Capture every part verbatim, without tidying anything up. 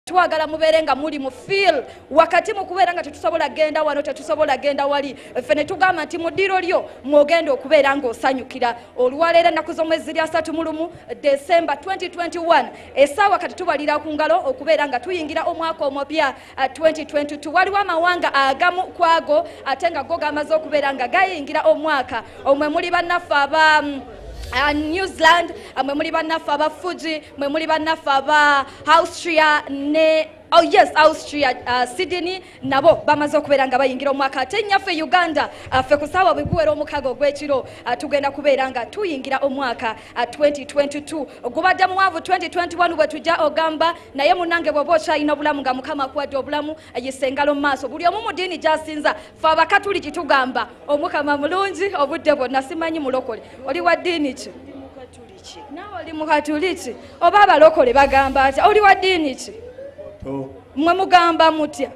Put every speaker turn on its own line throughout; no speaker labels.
twagala mubeere nga muli mu feel wakati mu kubeera nga tetusobola genda wano tetusobola genda wali ffe ne tugamba nti mu ddiro lyo mwogenda okubeera ng'osanyukira olwaleero ennaku z'omwezi lya ssatu mu lumu December twenty twenty-one essaawa kati tubalira ku ngalo okubeera nga tuyingira omwaka omupya twenty twenty-two waliwo amawanga agamu kwago ate nga go gamaze okubeera nga gayingira omwaka omwe muli bannaffe aba Uh, New Zealand, uh, mwe muli bannaffe aba Fuji, mwe muli bannaffe aba Austria ne oh yes Austria uh, Sydney nabo bamaze okubeera nga bayingira omwaka ate nnyaffe Uganda uh, ffe ku ssaawa bwe guwera omukago ogw'ekiro uh, tugenda kubeera nga tuyingira omwaka uh, twenty twenty-two gubadde muwanvu twenty twenty-one bwe tujja ogamba naye munnange bw'oba okyalina obulamu nga Mukama akuwadde obulamu uh, yisa engalo mu maaso buli omu mu ddiini gy'asinza ffe abakatuliki tugamba omukama mulungi obudde bwonna simanyi mulokole oli wa ddiini ki naawe oli mukatuliki oba abalokole bagamba atya oli wa ddiini ki mwe mugamba mutya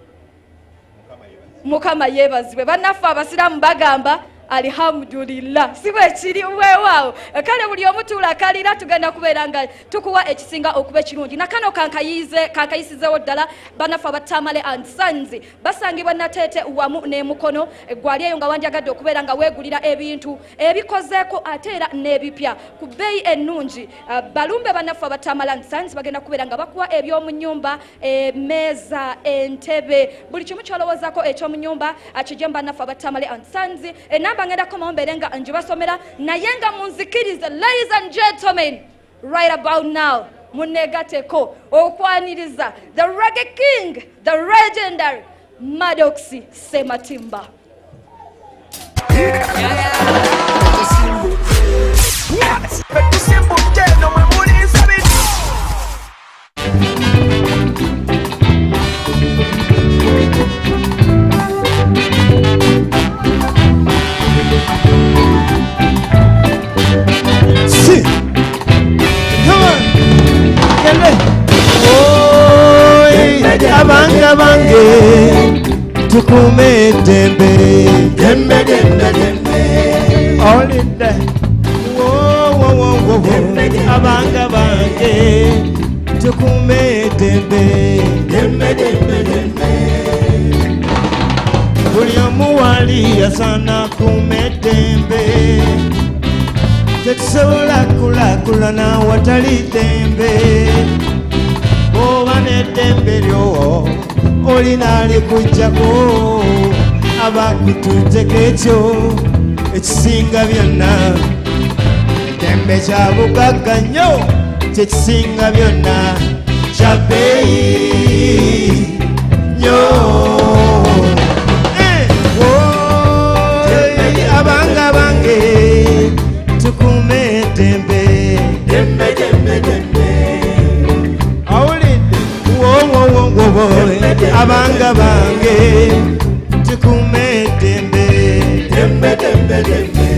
Mukama yeebazibwe bannaffe abasiraamu bagamba alhamdulillah si bwe kiri weewaawo kale buli omu tuulakalira tugenda kubeera nga tukuwa ekisinga okuba ekirungi nakano kankayize kankayisizeewo ddala bannaffe aba Tamale and Sons basangibwa Nateete wamu n'emukono gwali eyo nga wandyagadde okubeera nga weegulira ebintu ebikozeeko ate era n'ebipya ku bbeeyi ennungi balumbe bannaffe aba Tamale and Sons bagenda kubeera nga bakuwa eby'omu nnyumba emmeeza entebe buli kimu kyolowoozaako eky'omu nnyumba kijje bannaffe aba Tamale and Sons bangenda komawo mbeere nga njibasomera naye nga munzikirize ladies and gentlemen right about now muneegateko okwaniriza the reggae king the legendary Maddox Sematimba
Si. Come on. Kele. Oi, abanga bange. Tukume dembe. Dembe dembe dembe. All in there. Whoa, whoa, whoa, whoa, whoa. Abanga bange. Tukume dembe. Dembe dembe dembe. Buli muwali yasana kumedembe tetusobola kulakulana watali dembe oba n'eddembe lyo olina alikujjako abakutujjeko ekyo ekisinga byonna eddembe kya bugagga nnyo kyekisinga byonna kya bbeeyi nnyo abanga bange tukume dembe dembe dembe dembe awulidde wo wo wo wo wo abanga bange tukume dembe dembe dembe dembe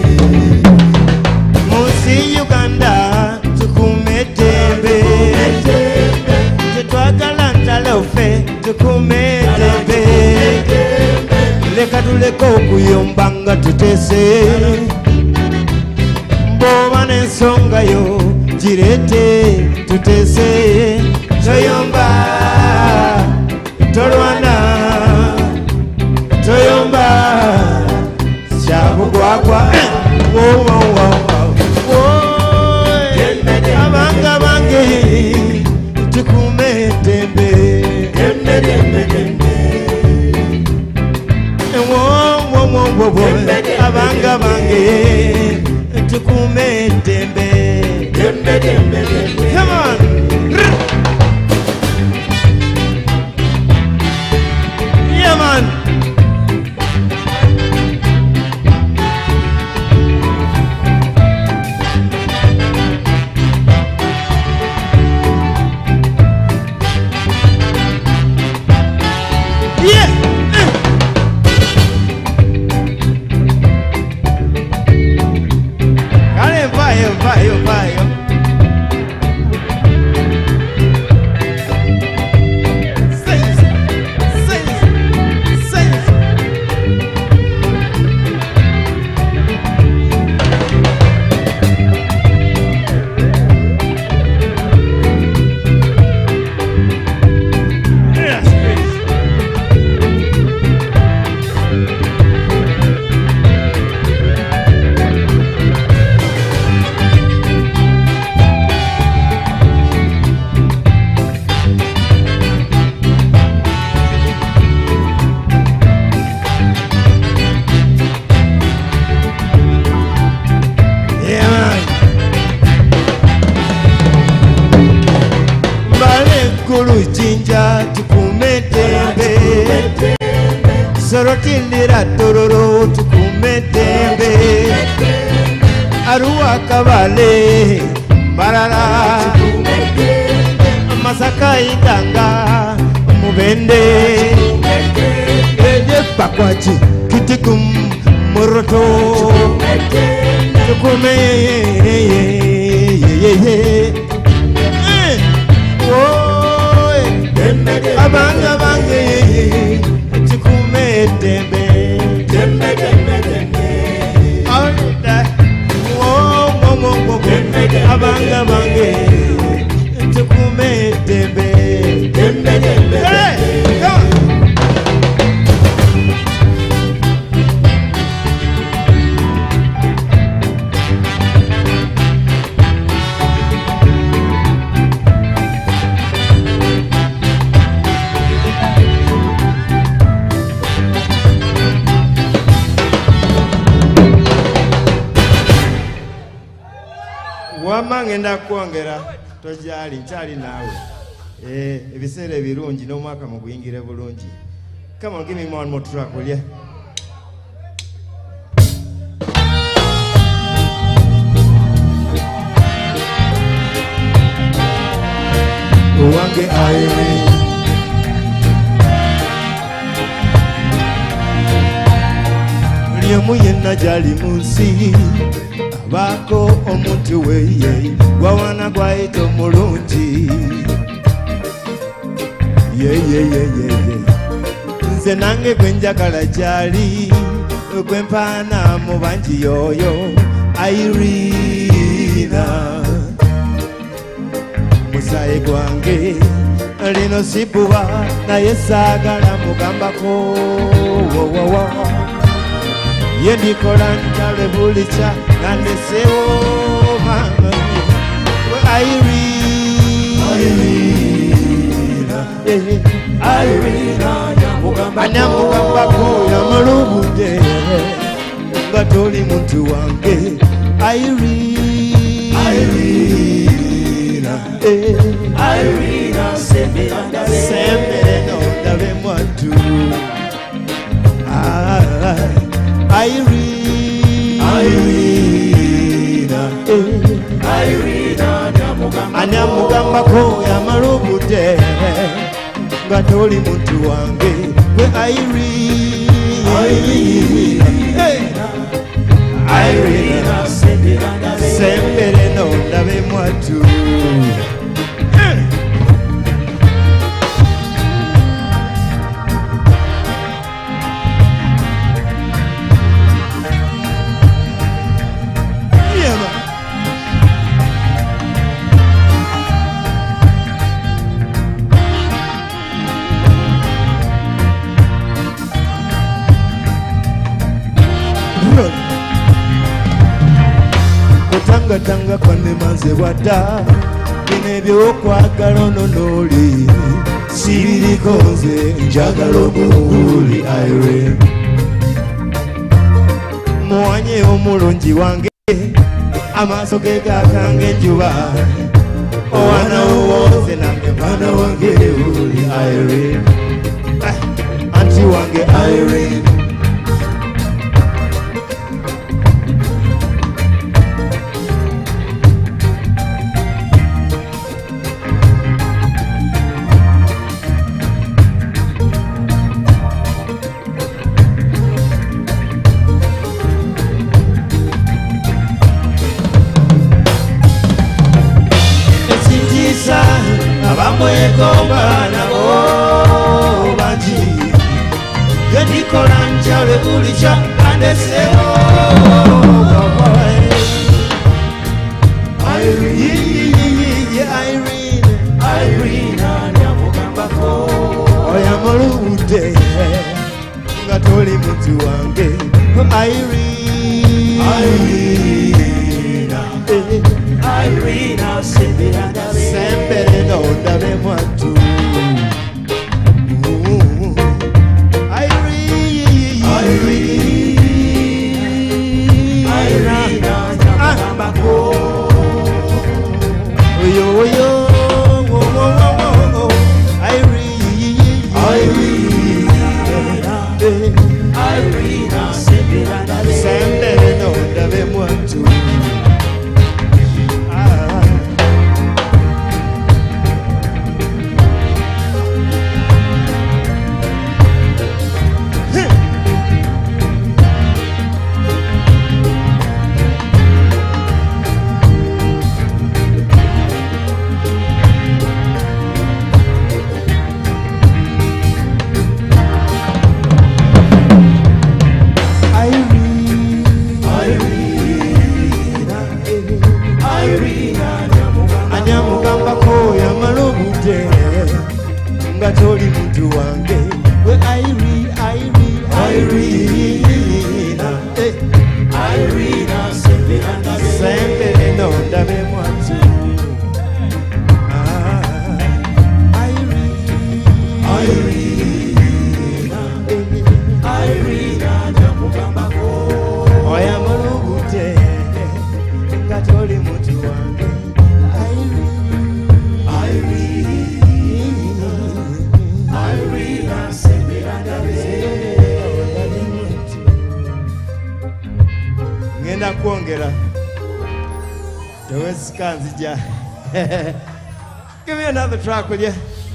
munsi Uganda tukume dembe tetwagala ntalofe tukume dembe leka tuleka okuyomba nga tutese mboba n'ensonga yo girete tutese toyomba tolwana toyomba kyabugwagwa abanga bange tukume dembe dembe dembe dembe abanga bange tukume dembe dembe dembe dembe come on yeah man yeah Vaio, vaio, vaio. Gulu jinja tukume dembe Sorotindira tororo tukume dembe Arua kabale Barara Masaka idanga Mubende Eje pakwachi Kitikum Moroto Tukume Abanga bange Tukume dembe Dembe dembe dembe Alright Wo wo wo wo Abanga bange Tukume dembe Dembe dembe Hey come on Wamangenda kwongera tojali nchali nawe eh ebiseera ebirungi n'omwaka mu kuyingira bulungi. Come on, give me one more track, will you? Wange Irene Liamu yenna jali munsi Bako omuntu weye Gwawana gwaito mulungi Ye ye ye ye ye Nze nange gwenjagala jali Gwempana mu banji yoyo Irina Musaye gwange Lino sibuwa naye saagala mugambako wo wo wo Yendikola ntale bulicha nandesewo mama Irina Irina anyamugambako yamulubudde nga toli muntu wange Irina Irina sembere nondabe mwatu Irina Irina anyamugambako yamalubudde nga toli muntu wange gwe Irina sembere nondabe mwatu Tanga tanga kwane manze wada Bine byokwagala nonoli Sibiriko nze njagala obuli Irene Muwanye omulungi wange Amaaso ge gakange enjuba Owana uwoze nange mwana wange uli Irene Anti wange Irene Abamwegomba nabo banji Yendikola njale bulicha andesewo Irene Irina nyamugambako oyamulubudde nga toli muntu wange Irina Irina sembere nondabe mwatu Irina nyamugambako Oyo oyo wo wo wo wo nga toli muntu wange we Irene Irene Irene sembere nondabe mwanzu oya mulugute nga toli muntu wange ngenda kwongera tewesikanzija. Give me another track, will you?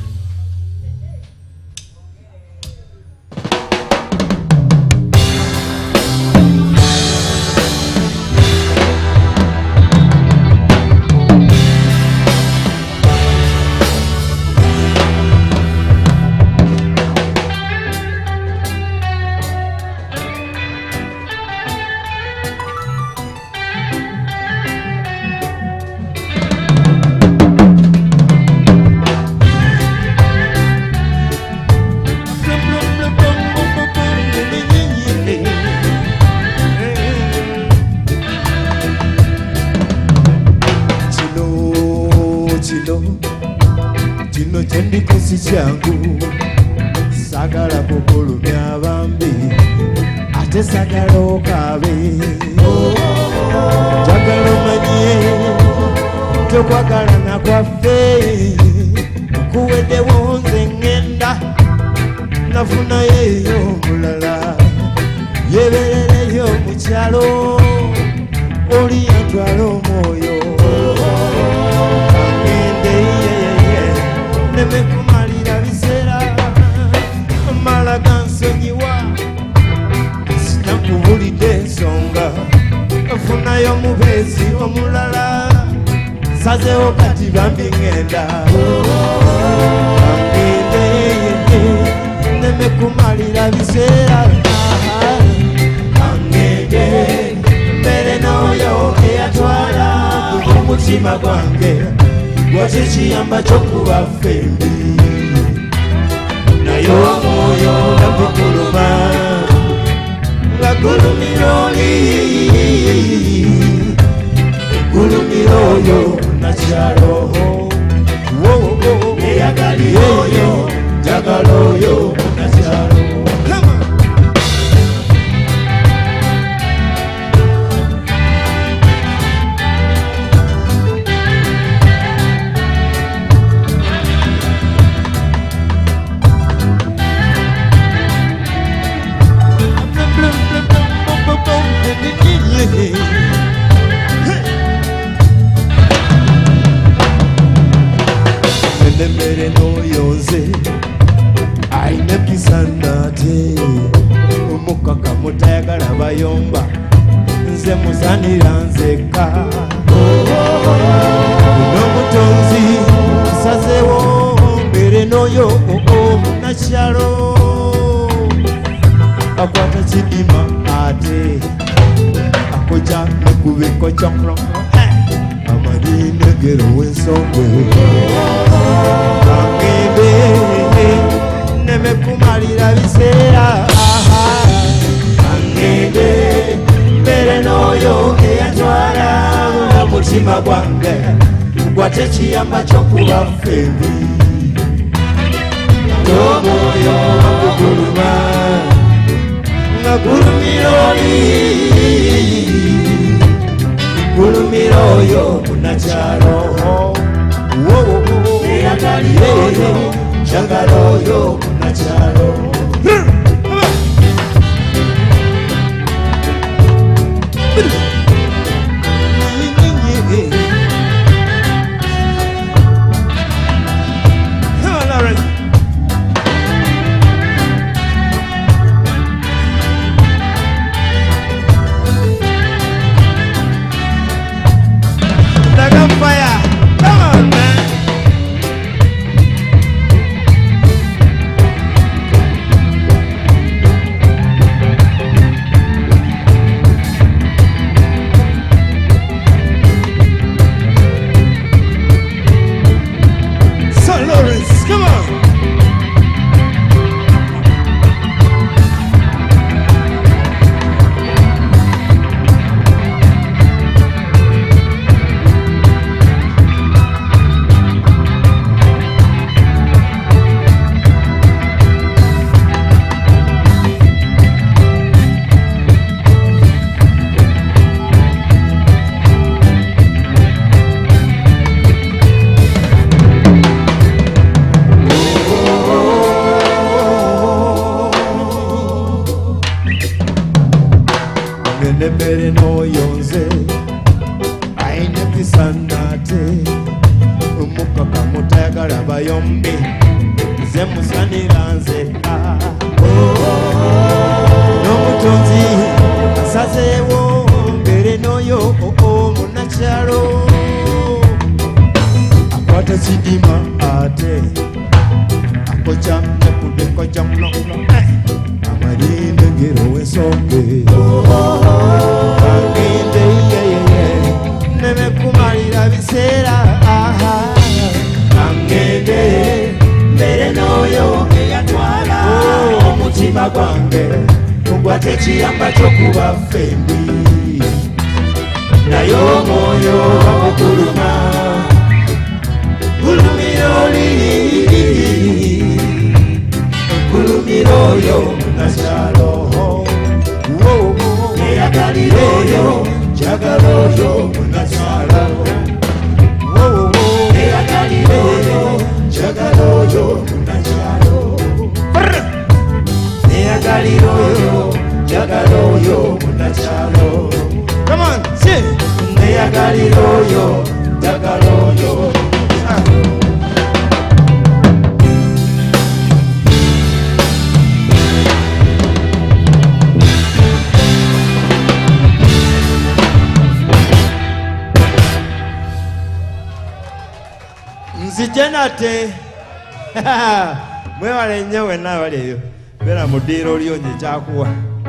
Kino kyendikosi kyangu sagala kukulumya bambi ate sagala okabe njagala omanye tokwagalana kwaffe kuweddewo nze ŋŋenda nafunayo omulala yeberereyo mu kyalo oli yatwala omwoyo nemekumalira biseera malaga nsonyiwa sinakubulidde ensonga ofunayo mubeezi omulala sazeewo kati bambi ŋŋenda angende nemekumalira biseera angende mbere n'oyo eyatwala omutima gwange gwate kiyamba kyokuba ffembi naye omwoyo nagukuluma nga gulumira oli gulumira oyo nakyalo eyagali oyo njagala oyo nakyalo. Nemere noyonze aine pisanate omukaka mutayagala bayomba nze muzanira nzeka n'omutonzi sazeewo mbere noyo omunakyalo akwata kidima ate akoja nekubiko kyokro amadinegero w'ensongo angende nemekumalira biseera angende mbere n'oyo eyatwala omutima gwange gwate kiyamba kyokuba ffembi omwoyo guguluma nga gulumira oli gulumira oyo munakyalo eyagali oyo njagala oyo munakyalo. Fire! Come on, man! nemmere n'oyonze ayina episanate omukaka mutayagala bayombi nze musanira nzekka n'omutonzi asazeewo mbere n'oyo munakyalo akwata kidima ate akoca nekudekojja munono amalindengero w'ensonge agende yeyeye nemekumalira biseera angende mbere n'oyo eyatwala omutima gwange mugwa tekiyamba kyokuba ffembi naye omwoyo bamukuluma kulumira oli kulumira oyo munakyalo eyagalira oyo jagala oyo munakyalo eyagalira oyo jagala oyo munakyalo eyagalira oyo jagala oyo munakyalo come on sing eyagalira oyo jagala oyo nzijenate mwewale nnyo wenna abali eyo beera mu ddiiro lyonye kyakuwa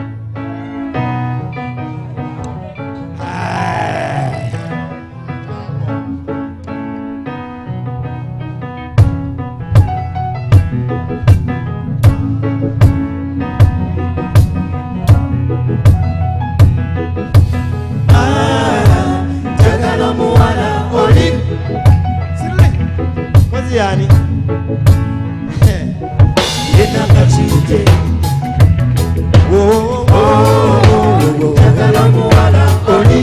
yani yena kachite wo wo wo takala muwala oli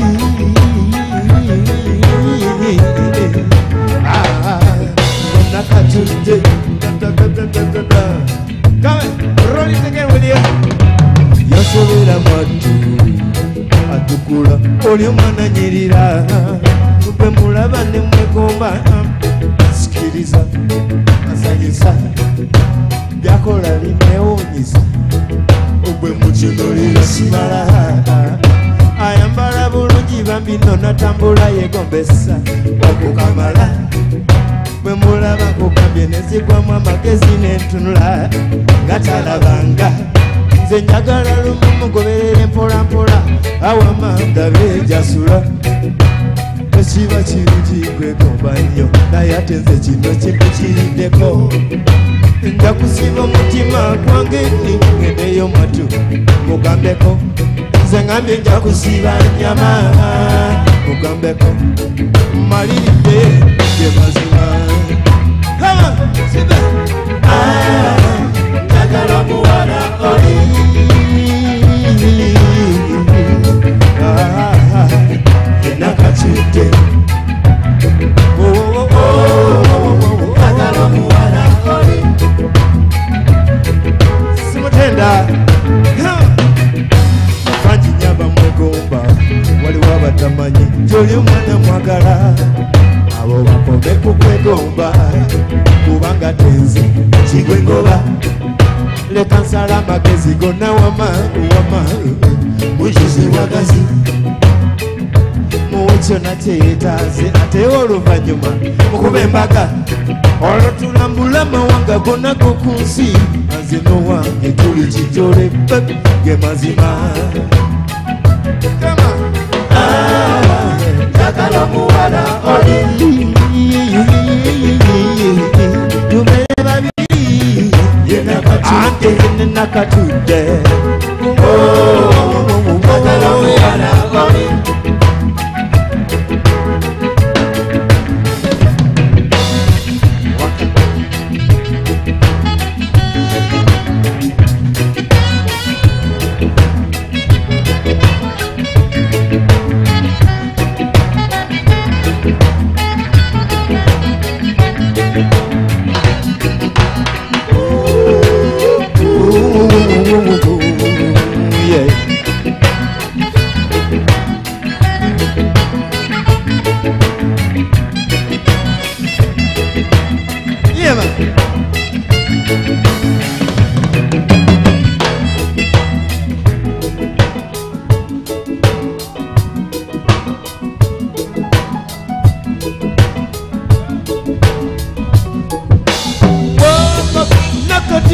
ah yena kachite come roll it again with you yasobera matu atukula oli omwana nyirira mube mulaba ne mwekomba sikiriza asanyisa byakola limewunyisa ogwe mukinoliro simala ayambala bulungi bambi nno natambula yegombesa okukamala bwe mulaba kukambye nezigwamu amagezi n'entunula nga talabanga nze njagala lumu mugoberere mpolampola awamanda beejasula ekiba kirungi kwegomba nnyo naye ate nze kino kimukiriddeko nja kusiba omutima gwange ngendeyo matu mugambeko nze ngambye nja kusiba nnyama mugambeko maliridde ge mazima kama sibe njagala muwala oli nakachite oh oh oh agala muwala oli simutenda kanji nyaba mwegomba waliwo abatamanyi joli omwana mwagala abo bakome kukwegomba kubanga tenzi kigwe ngoba leka nsala amagezi gonna wama wama mukizi wagazi muwekyo nakyeyetaaze ate oluvanyuma mukube embaga olwo tulambula amawanga gonna g'oku nsi anze n'owange tuli kijole ge mazima njagala muwala oli tumere babiri ante nakatudde njagala muwala oli oh, oh, oh, oh, oh.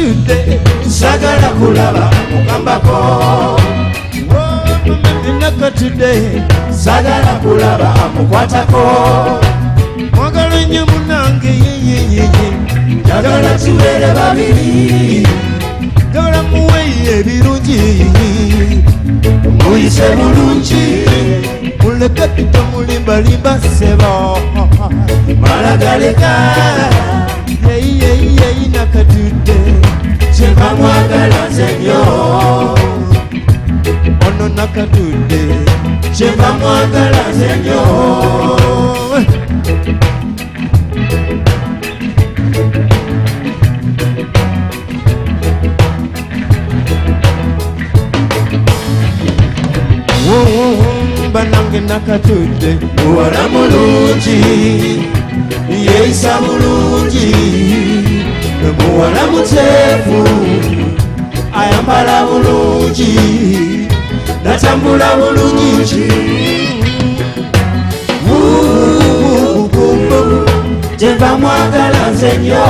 nakatudde
sagala kulaba amugambako
nakatudde
sagala kulaba amukwatako
mwagala nnyo munange yeyeyeye
njagala tubeere babiri
njagala muweeye ebirungi
muyise bulungi
muleke tutamulimbalimba sebo
malagaleka
yeyiyeyiyeyi nakatudde
kyemba mwagala nze nnyo
ono nakatudde
kyemba mwagala nze nnyo
banange nakatudde
muwala mulungi yeeyisa bulungi muwala muteefu ayambala bulungi natambula bulungi gyenva mwagala nze nnyo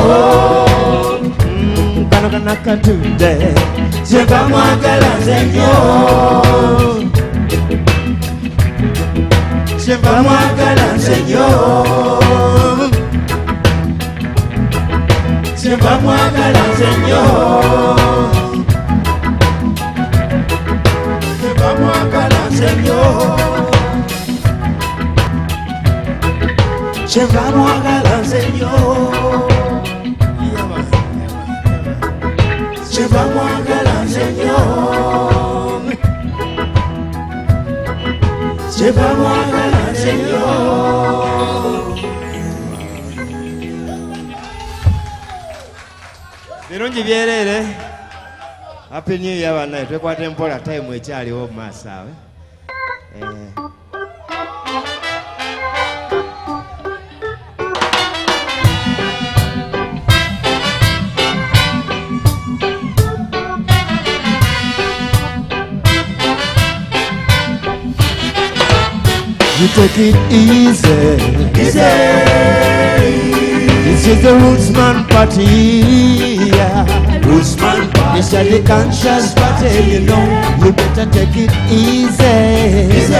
kano nakatudde
gyenva mwagala nze nnyo gyenva mwagala nze nnyo gyenva mwagala nze nnyo gyenva mwagala nze nnyo gyenva mwagala nze nnyo gyenva mwagala nze nnyo gyenva mwagala nze nnyo
birungi byerere happy new year banaye twekwate mpola time ekyaliwo mu maaso awe eh. You take it easy,
easy.
This is the Rootsman party, yeah.
Rootsman party.
This is the conscious party, you know. You better take it easy,
Easy.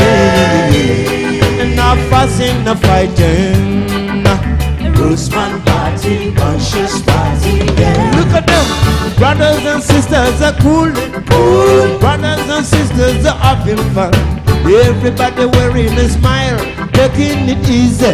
And not fussing, not fighting.
Rootsman party, conscious party, yeah.
Look at them, brothers and sisters are cool, cool. Brothers and sisters are having fun. Everybody wearing a smile, taking it easy.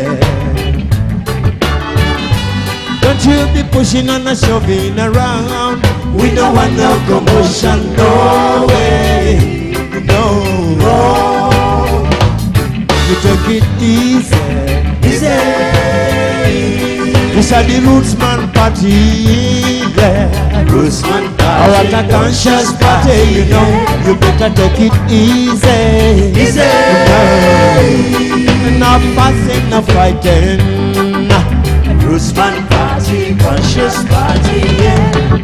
Don't you be pushing and a shoving around.
We don't want no commotion, no way,
No,
no.
you take it easy.
Easy.
This is the Rootsman party, yeah.
Rootsman
Our
party,
conscious party, you know. You better take it easy.
Easy.
Not fussing, not fighting.
Rootsman party, conscious party, yeah.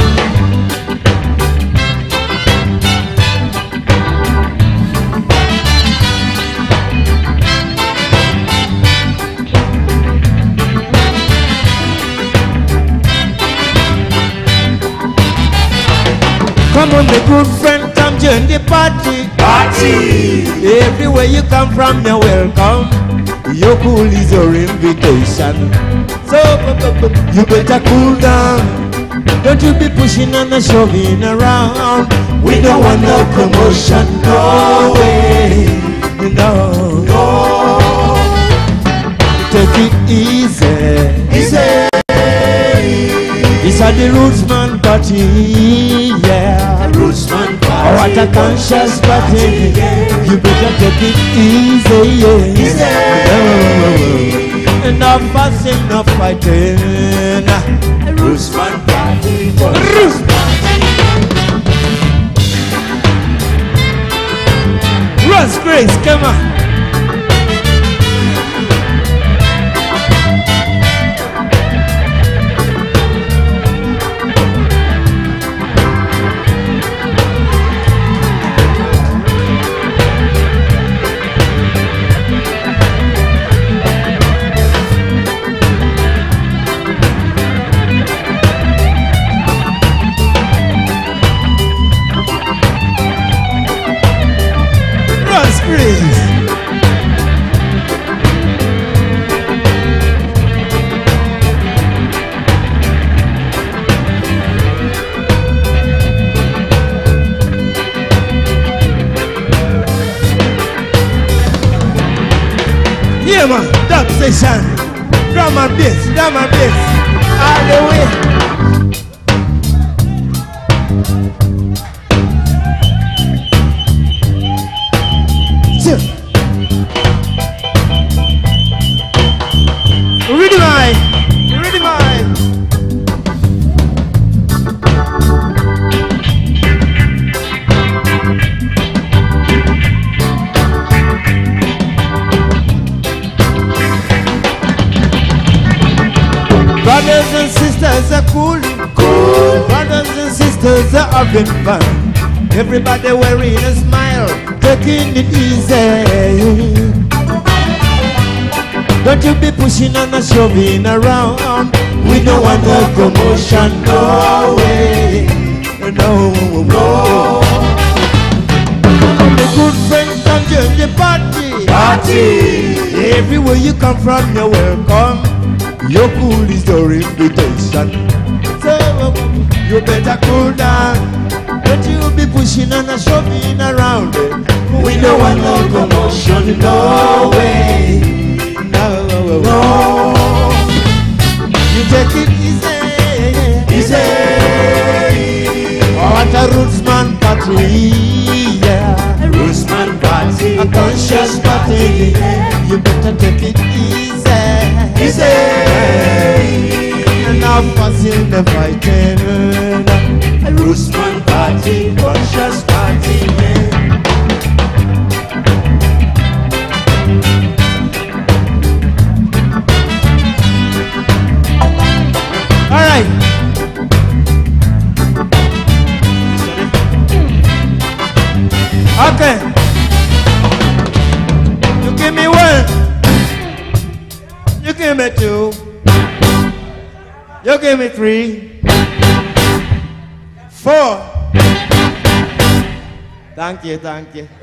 Come on, my good friend, come join the party.
Party.
Everywhere you come from, you're welcome. Your cool is your invitation. So, you better cool down. Don't you be pushing and a shoving around.
We don't want no commotion, no way,
No,
no.
take it easy.
Easy.
It's a the Rootsman party, yeah.
Rootsman
Oh, what
party,
a conscious party.
yeah.
You better take it easy, yeah.
Easy.
And no fussing, no fighting.
Rootsman party, conscious party.
Ross Grace, come on. Yeah, man, dub session. Drum and bass, drum and bass. All the way. Chill. Ready, my. Ready, my. Brothers and sisters are cool, cool. Brothers and sisters are having fun. Everybody wearing a smile, taking it easy. Don't you be pushing and shoving around. We don't want no commotion, no way, no, no. The good friends come join the party, party. Everywhere you come from, you're welcome. Your cool is your invitation. So you better cool down. Don't you be pushing and shoving around. We don't want no commotion, no way. No, no. You take it easy, easy. What a rootsman party, yeah. A rootsman party, a conscious party. You better take it easy, easy. And now fussing the fighting. A rootsman party, conscious party, man. All right. Okay. You give me one. You give me two. You give me three. Four. Thank you, thank you.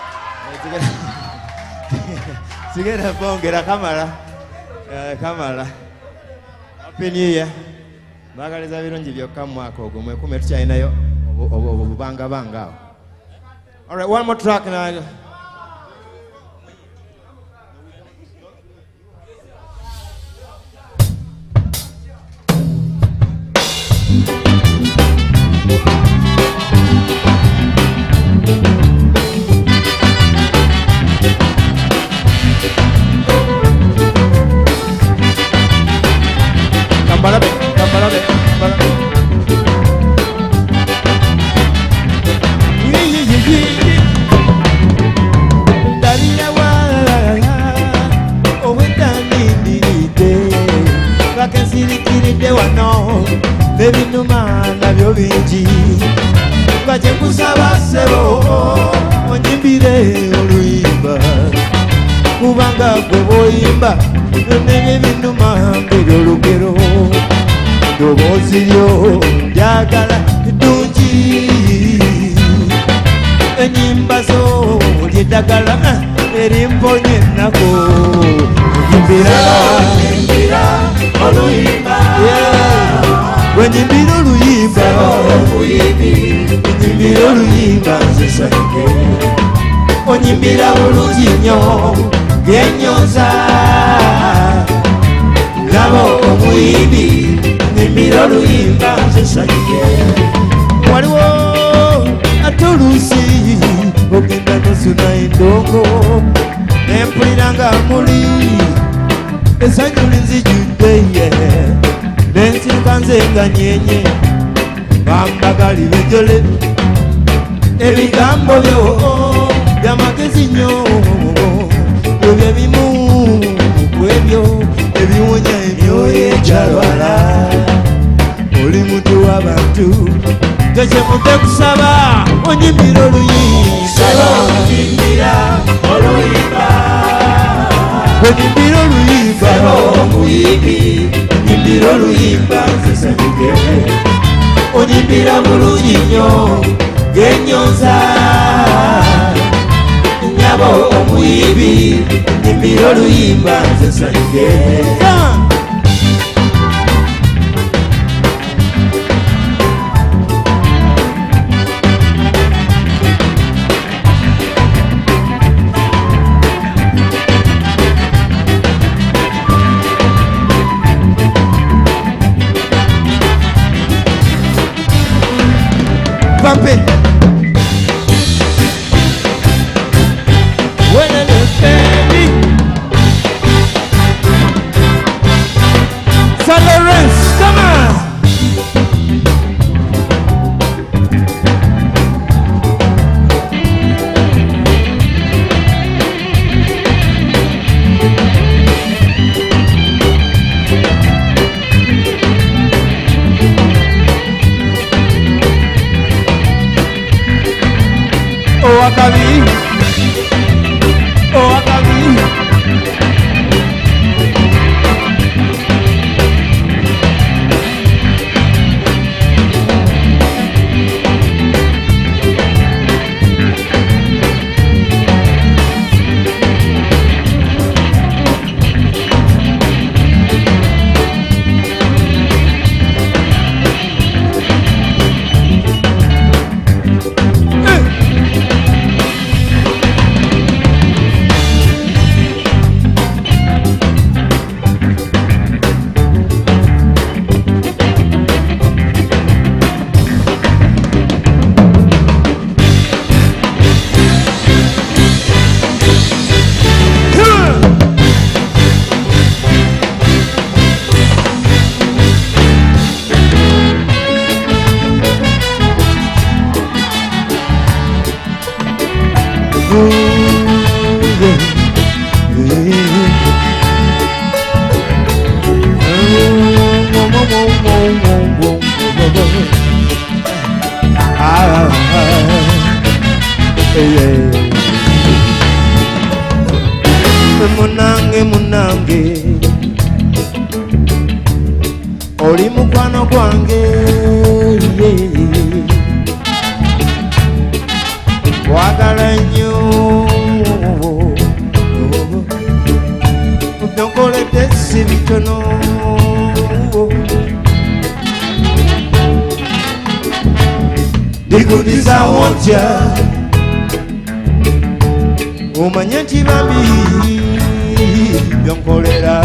Sige na po, gira kamera. Kamera. Happy New Year. Bagaliza birungi byokka mu mwaka ogwo mwekume tukyalinayo obubanga banga awo. All right, one more track now. Kambalabe, kambalabe, kambalabe. Baby no man nabyo bingi baje kusaba sebo onyimbire oluyimba kubanga gwe boyimba nene binuma mbere olugero ndoboozi lyo njagala ddungi enyimba zo lyeddagala erimponye ennaku onyimbira oluyimba wenyimbira oluyimba onyimbira oluyimba nzisanyuke onyimbira bulungi nnyo genyoza labo omuyimbi onyimbira oluyimba nzisanyuke waliwo ate oluusi ogenda nosuna endongo nempulira nga muli essanyu linzijudde nensiruka nze nga nyenye bambagali bejole ebigambo byo byamagezi nnyo ebyo ebimu ku ebyo ebiwonya emyoyo egyalwala oli muntu w'abantu tekyemudde kusaba onyimbira oluyimba onyimbira oluyimba onyimbira oluyimba nzisanyuke onyimbira bulungi nnyo genyoza nyabo omuyimbi onyimbira oluyimba nzisanyuke bampe. When it is baby. San Lawrence, come on. Oh, Akabi. Oh, Akabi. Munange munange oli mukwano gwange wagala nnyo nonkoledde si bitono ndikudiza wotya omanye nti bambi byonkolera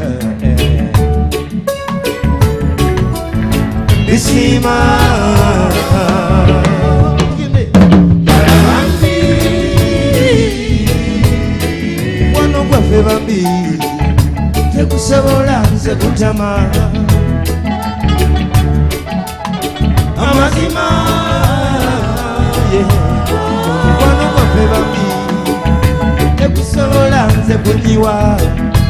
bisima wano gwaffe bambi tekusobola nze kutama amazima wano gwaffe bambi tekusobola nze kunyiwa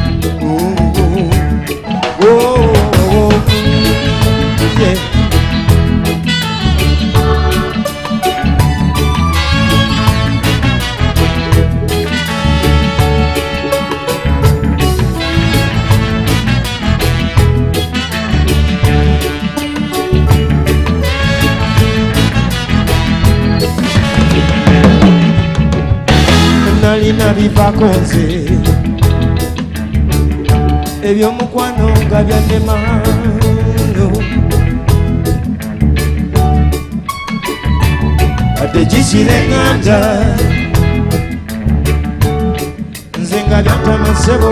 nalina bivako nze ebyomukwano nga byannema ate gisira eŋŋanda nze nga byatamasebo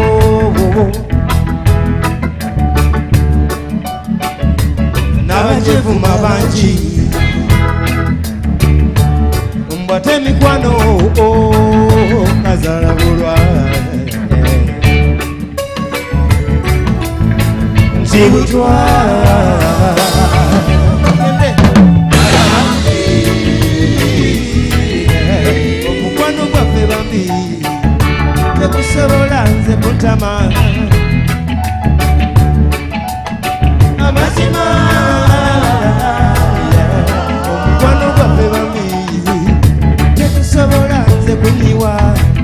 n'abajevuma bangi mbwate emikwano kazalabulwa nsibutwa omukwano gwaffe bambi tekusobola nze kutama amazima omukwano gwaffe bambi tekusobola nze kunyiwa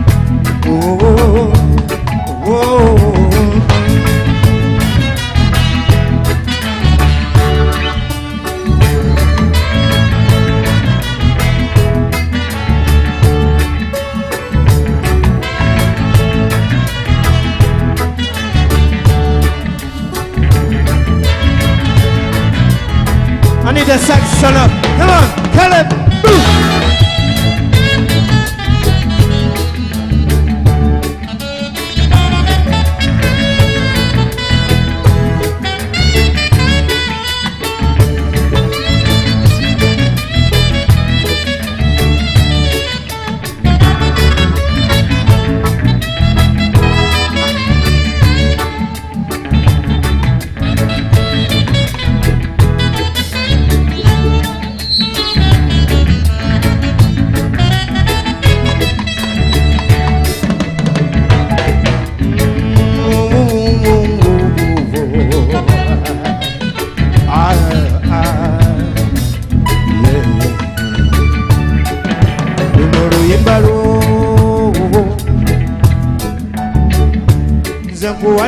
I need a saxophone up. Come on, Caleb. Boom.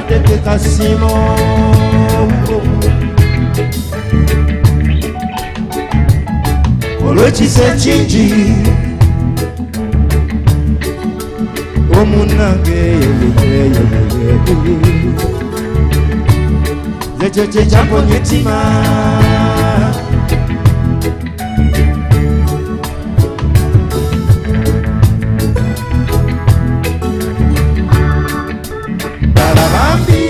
wadde tekasimo olw'ekisa ekingi omunange ekyo kye kyamponya ettima bala bambi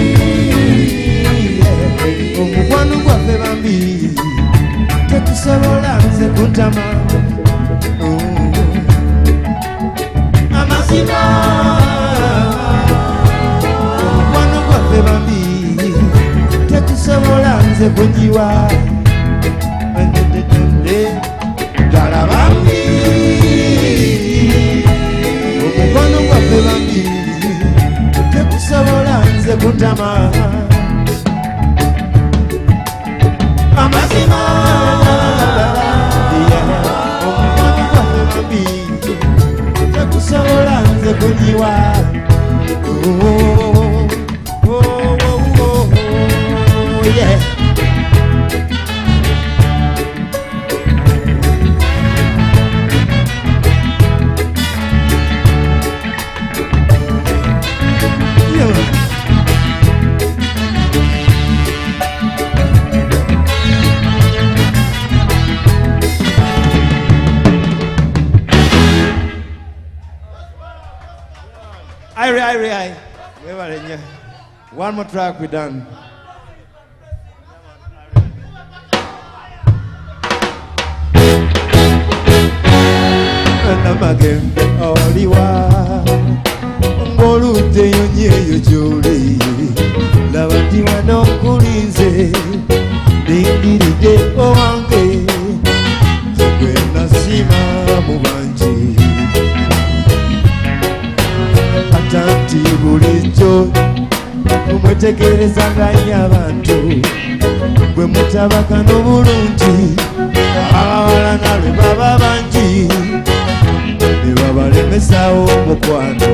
omukwano gwaffe bambi tetusobola nze kuntama amazima omukwano gwaffe bambi tetusobola nze kunyiwa ddala bambi omukwano gwaffe bambi tetusobola nze kuntama amazima omukwano gwaffe bambi tekusobola nze kunyiwa Aye, aye, aye. One more track, we're done. Namagembe oliwa ngoludde yonyeyo gy'oli laba nti wano nkulinze lindiridde owange gwe nasima mu bangi atanti bulijjo mumwetegerezanga nnyo abantu gwe mutabakano bulungi abawala nalwe baba bangi ne babalemesawo omukwano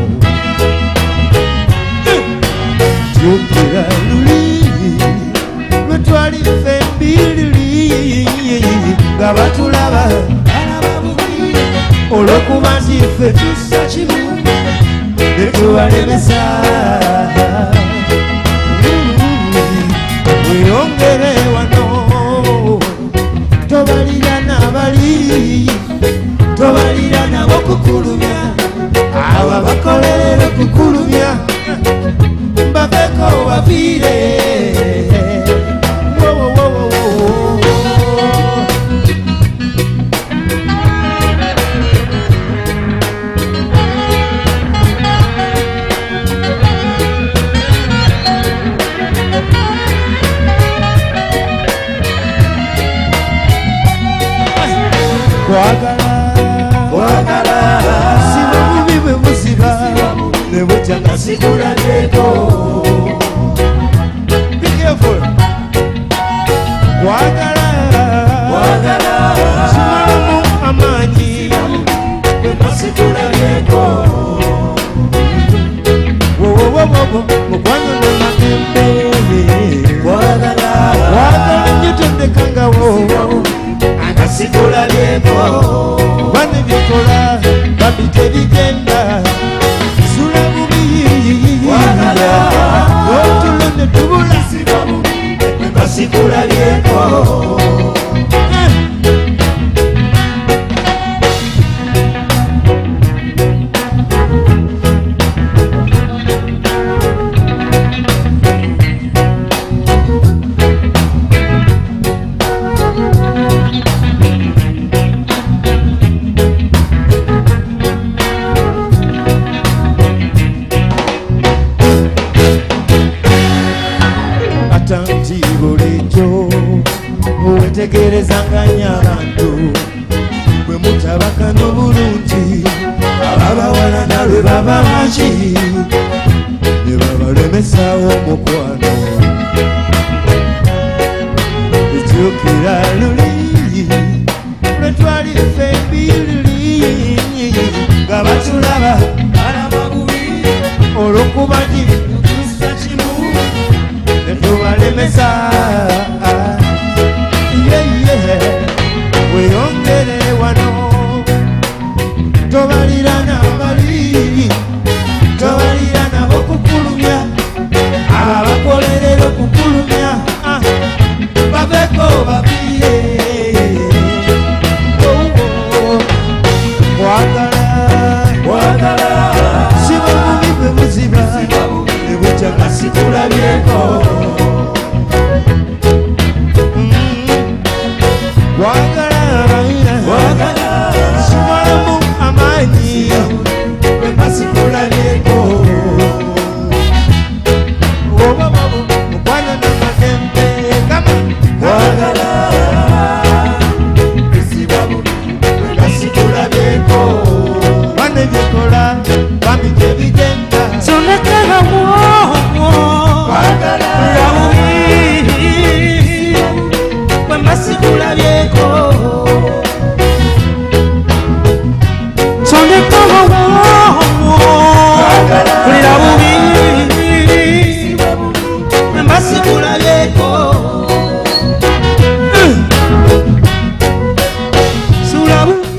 jjukira luli lwe twali ffe mbiriri nga batulaba alaba bubi olw'okuba nti ffe tussa kimu ne tubalemesa weyongere wano tobalira n'abali tobalira nabo kukulumya abo bakolerera kukulumya mbaveko baviire kwagala siba bubi bwe musiba ne bwe kyangasikulateeko be careful kwagala simalamu amaanyi bwe masikulateeko wowowowowo mukwano namagembe kwagala nnyo tondekangawo asikulabyeko bane bikola babite bigenda sula bubi otulonde tubula basikulabyeko wetegerezanga nnyo abantu bwe mutabakano bulungi ababawala nalwe baba bangi ne babalemesawo omukwano ejjukira luli lwe twali ffe mbiriri nga batulaba alaba bubi olw'okuba nti tussa kimu tetubalemesa weyongere wano tobalirana bali tobalirana okukulumya abakolerera okukulumya babeko babire wagala siba bubi bwe buziba ebucaka sikulabyeko wagala simalamu amanyi bwebasikulabyeko obababu mukwana namagembe kama wagala isiba bubi bwebasikulabyeko bane byekola bamije bigenda sonekera mwomo wagala bwebasikulabyeko sonekera mwomo kulira bubi bwebasikulabyeko sula bubi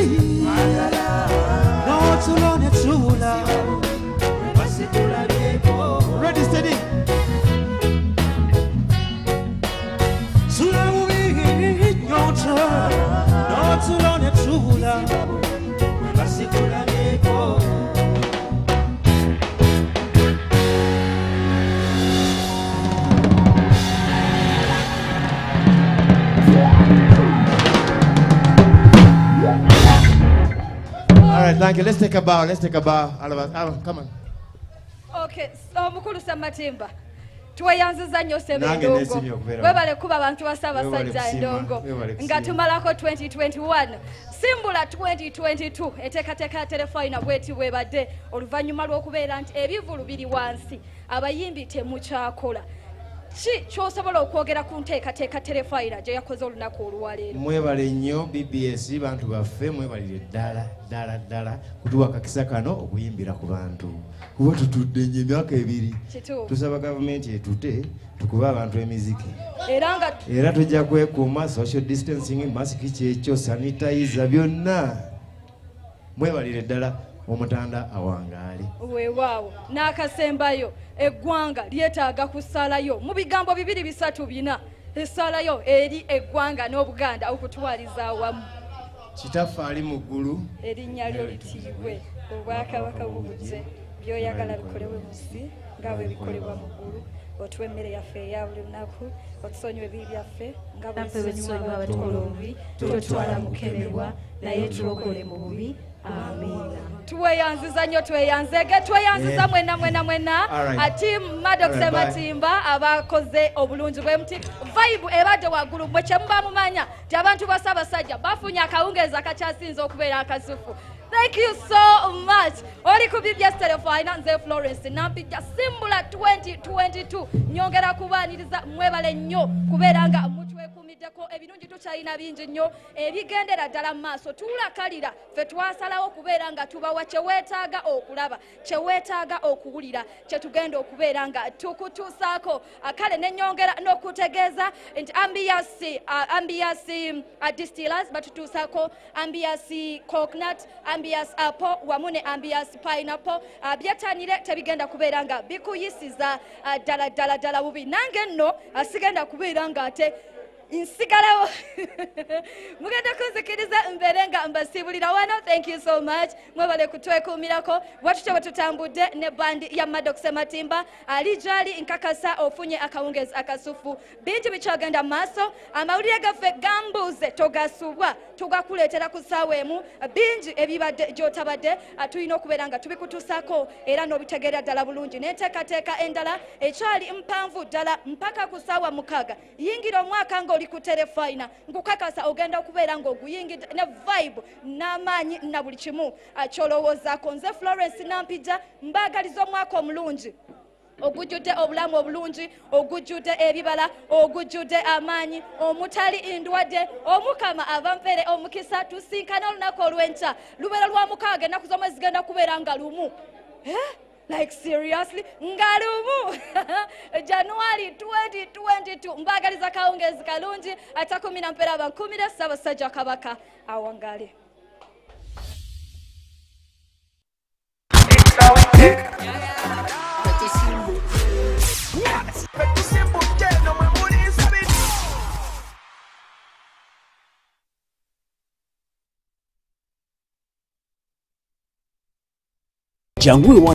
ready, steady. All right, thank you. Let's take a bow. Let's take a bow. All of us. Oh, come on.
Okay, so mukulu Samatimba. Tweyanziza nnyo Ssemendongo. Webale kuba abantu basabasajja endongo. Nga tumalako twenty twenty-one. Simbula twenty twenty-two. Eteekateeka telefayina bweti bwebadde oluvannyuma lw'okubeera nti ebivulu biri wansi. Abayimbi temukyakola. Ki ky'osobola okwogera ku nteekateeka telefayina gye yakoze olunaku olwaleero?
Mwebale nnyo B B S bantu baffe mwebalire ddala ddala ddala kutuwa akakisa kano okuyimbira ku bantu. Kuba tutudde nnyo emyaka ebiri. Tusaba gavumenti etute tukuba abantu emiziki.
Era nga
era tujja kwekuuma social distancing, masiki kyekyo, sanitizer byonna. Mwebalire ddala omutanda awangaale.
Weewaawo n'akasembayo eggwanga lyetaaga kusalayo mu bigambo bibiri bisatu bina esalayo eri eggwanga n'Obuganda okutwaliza awamu.
Kitaffe ali mu ggulu
erinnya lyo litiibwe obwakabaka bubujje byoyagala bikolewe mu nsi nga bwe bikolebwa mu ggulu. Otuwa emmere yaffe eya buli lunaku otusonyiwe ebibi byaffe nga bwe tusonyiwa abatukola obubi totwala mukemebwa naye tulokole mu bubi. Amina. Tweyanziza nnyo tweyanzege tweyanziza mwena mwena mwena ati Maddox Sematimba abakoze obulungi bwe muti vibe ebadde waggulu mwe kye muba mumanya ti abantu basabasajja bafunye akawungeeza akakyasinza okubeera akasufu. Thank you so much. Oli ku B B S Telefayina nze Florence Nampijja Simbula twenty twenty-two nyongera kubaaniriza mwebale nnyo kubeera nga mutwekuumiddeko ebirungi tukyalina bingi nnyo ebigendera ddala mu maaso tuulakalira ffe twasalawo okubeera nga tubawa kye weetaaga okulaba kye weetaaga okuwulira kye tugenda okubeera nga tukutuusaako kale n'ennyongera n'okutegeeza nti ambiyasi ambiyasi distillers batutuusaako ambiyasi coconut ambias apple wamu ne ambias pineapple byetanire tebigenda kubeera nga bikuyisiza ddala ddala ddala bubi nange nno sigenda kubeera nga ate nsigalawo mugenda kunzikiriza mbeere nga mbasiibulira wano. Thank you so much. Mwebale kutwekuumirako watutyo bwe tutambudde ne bandi ya Maddox Sematimba ali gyali nkakasa ofunye akawungeezi akasufu bingi bikyagenda mu maaso amawulire gaffe gambuuze togasubwa tugakuleetera ku ssaawa emu bingi ebibadde gy'otabadde tulina okubeera nga tubikutuusako era n'obitegeera ddala bulungi n'enteekateeka endala ekyali mpanvu ddala mpaka ku ssaawa mukaaga yingira omwaka ng'oli ku Telefayina nkukakasa ogenda okubeera ng'oguyingidde ne vibe n'amaanyi na buli kimu kyolowoozaako. Nze Florence Nampijja mbaagaliza omwaka omulungi ogujjudde obulamu obulungi ogujjudde ebibala ogujjudde amaanyi omutali ndwadde omukama avampere omukisa tusinkana olunaku olw'enkya lubeera lwa mukaaga ennaku z'omwe zigenda kubeera nga lumu. Like seriously ngalumu January twenty twenty-two mbagaliza kawungezi kalungi ata kumi na mpera bankumira Ssaabasajja Kabaka awangale.
Jangu